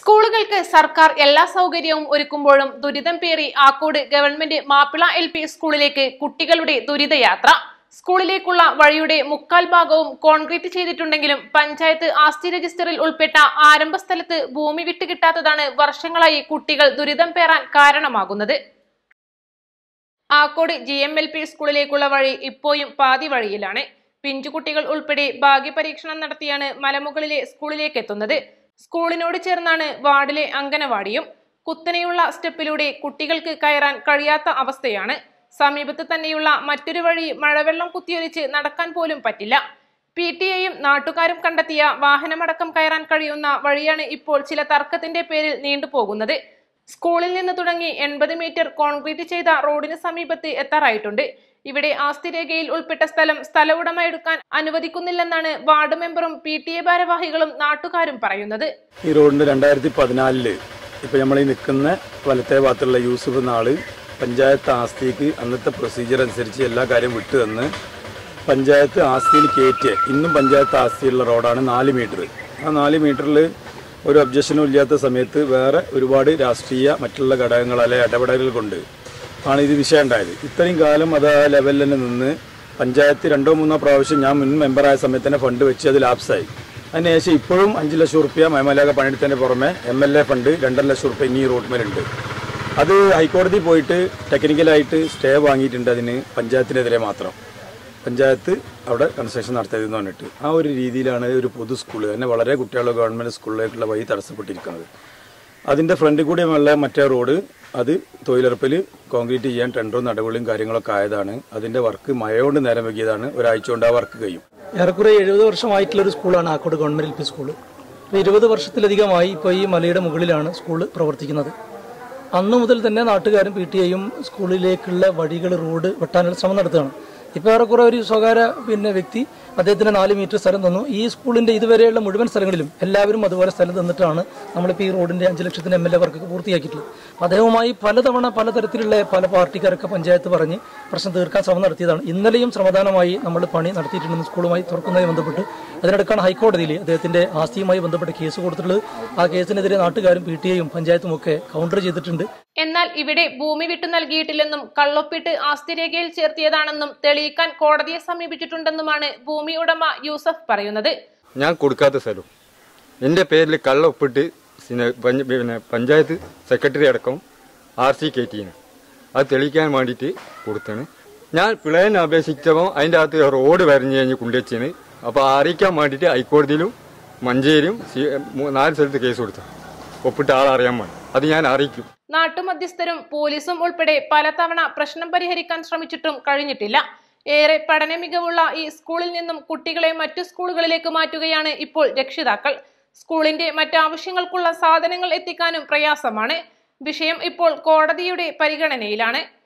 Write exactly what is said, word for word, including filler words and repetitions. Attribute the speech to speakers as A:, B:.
A: സ്കൂളുകൾക്ക് സർക്കാർ എല്ലാ സൗകര്യവും ഒരുക്കുമ്പോഴും ദുരിതം പേറി Akkode government Mappila L P സ്കൂളിലേക്ക് കുട്ടികളുടെ ദുരിതയാത്ര. സ്കൂളിലേക്കുള്ള വഴിയുടെ മുക്കാൽ ഭാഗവും കോൺക്രീറ്റ് ചെയ്തിട്ടുണ്ടെങ്കിലും പഞ്ചായത്ത് ആസ്തി രജിസ്റ്ററിൽ ഉൾപ്പെട്ട ആരംഭ സ്ഥലത്ത് ഭൂമി വിട്ടുകിട്ടാത്തതാണ് വർഷങ്ങളായി കുട്ടികൾ ദുരിതം പേറാൻ കാരണമാകുന്നത്. Akkode G M L P സ്കൂളിലേക്കുള്ള വഴി ഇപ്പോഴും പാതി വഴിയിലാണ്. പിഞ്ചുകുട്ടികൾ ഉൾപ്പെടെ ഭാഗ്യപരീക്ഷണം നടത്തിയാണ് മലമുകളിലെ സ്കൂളിലേക്ക് എത്തുന്നത്. സ്കൂളിനോട് ചേർന്നാണ് വാർഡിലെ അംഗനവാടിയും. കുത്തനെയുള്ള സ്റ്റെപ്പിലൂടെ കുട്ടികൾക്ക് കയറാൻ കഴിയാത്ത അവസ്ഥയാണ്. സമീപത്ത് തന്നെയുള്ള മറ്റൊരു വഴി മഴവെള്ളം കുത്തിയൊലിച്ച് നടക്കാൻ പോലും പറ്റില്ല. പി ടി എയും നാട്ടുകാരും കണ്ടെത്തിയ വാഹനമടക്കം കയറാൻ കഴിയുന്ന വഴിയാണ് ഇപ്പോൾ ചില തർക്കത്തിന്റെ പേരിൽ നീണ്ടുപോകുന്നത്. സ്കൂളിൽ നിന്ന് തുടങ്ങി എൺപത് മീറ്റർ കോൺക്രീറ്റ് ചെയ്ത റോഡിന് സമീപത്ത് എത്താറായിട്ടുണ്ട്. ഇവിടെ ആസ്തി രേഖയിൽ ഉൾപ്പെട്ട സ്ഥലം സ്ഥല ഉടമ എടുക്കാൻ അനുവദിക്കുന്നില്ലെന്നാണ് വാർഡ് മെമ്പറും പി ടി എ ഭാരവാഹികളും നാട്ടുകാരും പറയുന്നത്.
B: ഈ റോഡിന്റെ രണ്ടായിരത്തി പതിനാലില് ഇപ്പൊ നമ്മൾ ഈ നിൽക്കുന്ന വലത്തെ ഭാഗത്തുള്ള യൂസുഫ് നാള് പഞ്ചായത്ത് ആസ്തിക്ക് അന്നത്തെ പ്രൊസീജിയർ അനുസരിച്ച് എല്ലാ കാര്യം വിട്ടു തന്ന് പഞ്ചായത്ത് ആസ്തിയിൽ കയറ്റിയ ഇന്നും പഞ്ചായത്ത് ആസ്തിയുള്ള റോഡാണ് നാല് മീറ്റർ. ആ നാല് മീറ്ററിൽ ഒരു ഒബ്ജക്ഷനും ഇല്ലാത്ത സമയത്ത് വേറെ ഒരുപാട് രാഷ്ട്രീയ മറ്റുള്ള ഘടകങ്ങൾ അല്ലെ ഇടപെടലുകൾ കൊണ്ട് ആണ് ഇത് വിഷയം ഉണ്ടായത്. ഇത്രയും കാലം അത് ആ ലെവലിൽ തന്നെ നിന്ന് പഞ്ചായത്ത് രണ്ടോ മൂന്നോ പ്രാവശ്യം ഞാൻ മുൻ മെമ്പറായ സമയത്ത് തന്നെ ഫണ്ട് വെച്ച് അത് ലാപ്സായി. അതിനുശേഷം ഇപ്പോഴും അഞ്ച് ലക്ഷം റുപ്യ മയമലാക പണിയെടുത്തതിന് പുറമെ എം എൽ എ ഫണ്ട് രണ്ടര ലക്ഷം റുപ്യ ഇനി റോഡ്മേലുണ്ട്. അത് ഹൈക്കോടതി പോയിട്ട് ടെക്നിക്കലായിട്ട് സ്റ്റേ വാങ്ങിയിട്ടുണ്ട്. അതിന് പഞ്ചായത്തിനെതിരെ മാത്രം പഞ്ചായത്ത് അവിടെ കൺസ്ട്രക്ഷൻ നടത്തിയതെന്ന് പറഞ്ഞിട്ട് ആ ഒരു രീതിയിലാണ് ഒരു പൊതു സ്കൂൾ തന്നെ വളരെ കുട്ടികളുടെ ഗവൺമെൻറ് സ്കൂളിലേക്കുള്ള വഴി തടസ്സപ്പെട്ടിരിക്കുന്നത്. അതിൻ്റെ ഫ്രണ്ടിൽ കൂടിയുള്ള മറ്റേ റോഡ് അത് തൊഴിലുറപ്പിൽ കോൺക്രീറ്റ് ചെയ്യാൻ ടെൻഡറും നടപടിയും കാര്യങ്ങളൊക്കെ ആയതാണ്. അതിൻ്റെ വർക്ക് മഴയോണ്ട് നേരം വൈകിയതാണ്. ഒരാഴ്ച കൊണ്ട് ആ വർക്ക് കഴിയും.
C: ഏറെക്കുറെ എഴുപത് വർഷമായിട്ടുള്ള ഒരു സ്കൂളാണ് Akkode government L P school. ഇപ്പോൾ ഇരുപത് വർഷത്തിലധികമായി ഇപ്പോൾ ഈ മലയുടെ മുകളിലാണ് സ്കൂൾ പ്രവർത്തിക്കുന്നത്. അന്നു മുതൽ തന്നെ നാട്ടുകാരും പി ടി ഐയും സ്കൂളിലേക്കുള്ള വഴികൾ റോഡ് വെട്ടാനുള്ള ശ്രമം നടത്തുകയാണ്. ഇപ്പോൾ ഏറെക്കുറെ ഒരു സ്വകാര്യ പിന്നെ വ്യക്തി അദ്ദേഹത്തിന് നാല് മീറ്റർ സ്ഥലം തന്നു. ഈ സ്കൂളിൻ്റെ ഇതുവരെയുള്ള മുഴുവൻ സ്ഥലങ്ങളിലും എല്ലാവരും അതുപോലെ സ്ഥലം തന്നിട്ടാണ് നമ്മളിപ്പോൾ ഈ റോഡിൻ്റെ അഞ്ച് ലക്ഷത്തിന് എം എൽ എ വർക്ക് പൂർത്തിയാക്കിയിട്ടുള്ളത്. അദ്ദേഹവുമായി പലതവണ പലതരത്തിലുള്ള പല പാർട്ടിക്കാരൊക്കെ പഞ്ചായത്ത് പറഞ്ഞ് പ്രശ്നം തീർക്കാൻ ശ്രമം നടത്തിയതാണ്. ഇന്നലെയും ശ്രമദാനമായി നമ്മൾ പണി നടത്തിയിട്ടുണ്ടെന്ന് സ്കൂളുമായി തുറക്കുന്നതുമായി ബന്ധപ്പെട്ട് അതിനിടക്കാണ് ഹൈക്കോടതിയിൽ അദ്ദേഹത്തിൻ്റെ ആസ്തിയുമായി ബന്ധപ്പെട്ട് കേസ് കൊടുത്തിട്ടുള്ളത്. ആ കേസിനെതിരെ നാട്ടുകാരും പി ടി ഐയും പഞ്ചായത്തും ഒക്കെ കൗണ്ടർ ചെയ്തിട്ടുണ്ട്.
A: എന്നാൽ ഇവിടെ ഭൂമി വിട്ടു നൽകിയിട്ടില്ലെന്നും കള്ളൊപ്പിട്ട് ആസ്തി രേഖയിൽ ചേർത്തിയതാണെന്നും തെളിയിക്കാൻ കോടതിയെ സമീപിച്ചിട്ടുണ്ടെന്നുമാണ് ഭൂമി ഉടമ യൂസഫ് പറയുന്നത്.
D: ഞാൻ കൊടുക്കാത്ത സ്ഥലം എന്റെ പേരിൽ കള്ളൊപ്പിട്ട് പിന്നെ പഞ്ചായത്ത് സെക്രട്ടറി അടക്കം ആർ സി കയറ്റിയാണ്. അത് തെളിയിക്കാൻ വേണ്ടിയിട്ട് കൊടുത്താണ്. ഞാൻ പിളയനെ അപേക്ഷിച്ചപ്പോൾ അതിൻ്റെ അകത്ത് റോഡ് വരഞ്ഞ് കഴിഞ്ഞ് കൊണ്ടുവച്ചാണ്. അപ്പോൾ അറിയിക്കാൻ വേണ്ടിയിട്ട് ഹൈക്കോടതിയിലും മഞ്ചേരിയും നാല് സ്ഥലത്ത് കേസ് കൊടുത്തു. ഒപ്പിട്ട ആളറിയാൻ വേണ്ടി അത് ഞാൻ അറിയിക്കും.
A: നാട്ടുമധ്യസ്ഥരും പോലീസും ഉൾപ്പെടെ പലതവണ പ്രശ്നം പരിഹരിക്കാൻ ശ്രമിച്ചിട്ടും കഴിഞ്ഞിട്ടില്ല. ഏറെ പഠന മികവുള്ള ഈ സ്കൂളിൽ നിന്നും കുട്ടികളെ മറ്റു സ്കൂളുകളിലേക്ക് മാറ്റുകയാണ് ഇപ്പോൾ രക്ഷിതാക്കൾ. സ്കൂളിന്റെ മറ്റാവശ്യങ്ങൾക്കുള്ള സാധനങ്ങൾ എത്തിക്കാനും പ്രയാസമാണ്. വിഷയം ഇപ്പോൾ കോടതിയുടെ പരിഗണനയിലാണ്.